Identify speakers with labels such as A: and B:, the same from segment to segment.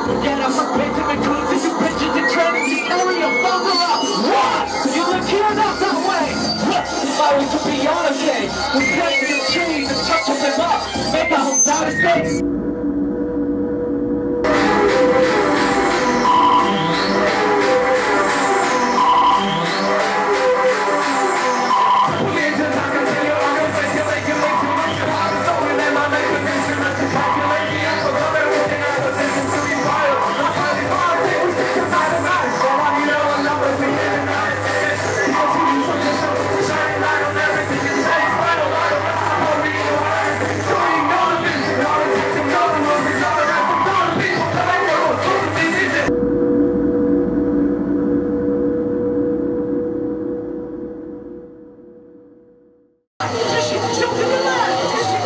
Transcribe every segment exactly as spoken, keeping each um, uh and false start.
A: Get up from Benjamin Cruz and you bitches and training to carry a bubble up. What? You look here, not that way. What? If I was to be honest, eh? We play some cheese and touch them up. Make a home down the state.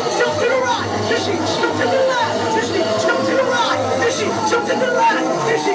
B: Jump to the left!